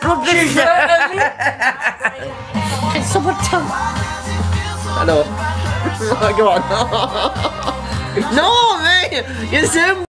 Rubbish. It's so much time. Hello. Go on. No, mate. You zoom.